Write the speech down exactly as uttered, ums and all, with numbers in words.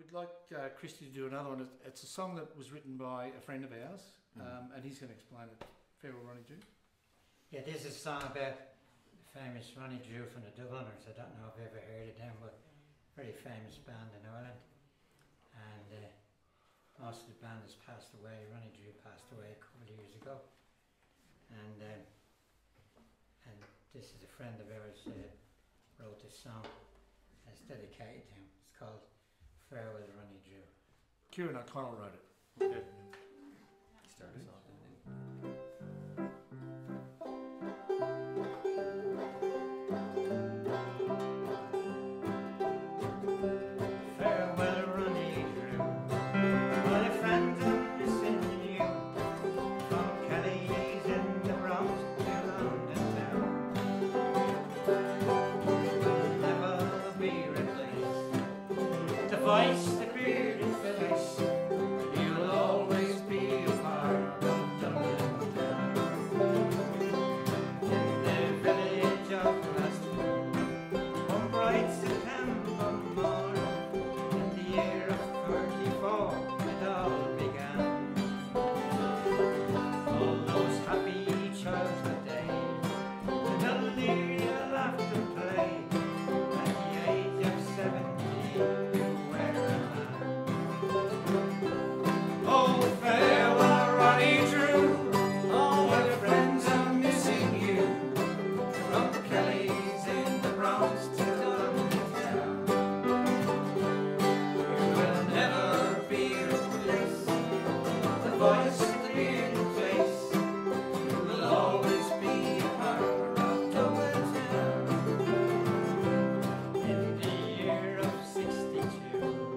we'd like uh, Christy to do another one. It's a song that was written by a friend of ours, um, mm. and he's going to explain it. Farewell, Ronnie Drew. Yeah, this is a song about the famous Ronnie Drew from the Dubliners. I don't know if you've ever heard of them, but very famous band in Ireland. And uh, most of the band has passed away. Ronnie Drew passed away a couple of years ago. And um, and this is a friend of ours uh, wrote this song. And it's dedicated to him. It's called Farewell, Ronnie Drew. Kieran O'Connell wrote it. Okay. Start us off. Voice, the bearded face, you'll always be a part of Dublin town. In the village of Hesterman, one bright September morning, in the year of thirty-four, it all began. All those happy childhood days, and Louey laughed and played, at the age of seventeen. Oh, farewell, Ronnie Drew. All my friends are missing you. From the Kellys in the Bronx to London town. You will never be replaced. The voice of the bearded face. You will always be a part of Dublin town. In the year of sixty-two.